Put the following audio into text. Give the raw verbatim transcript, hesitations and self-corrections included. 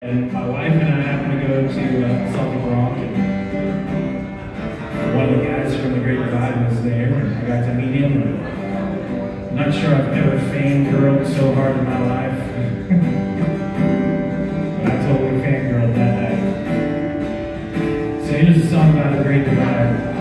And my wife and I happened to go to uh, Celtic Rock, and one of the guys from the Great Divide was there, and I got to meet him. And I'm not sure I've ever fangirled so hard in my life. But I totally fangirled that night. So here's a song about the Great Divide.